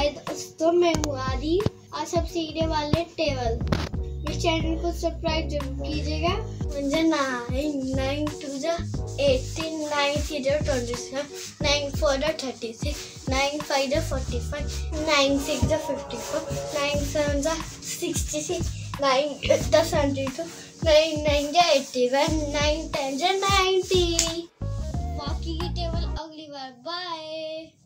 हाय दोस्तों, मैं हूँ आदि। आज सब सीखने वाले टेबल। मेरे चैनल को सब्सक्राइब जरूर कीजिएगा। 9 2 18 9 3 27 9 4 36 9 5 45 9 6 54 9 7 66 9 8 72 9 9 81 9 10 90। बाकी की टेबल अगली बार। बाय।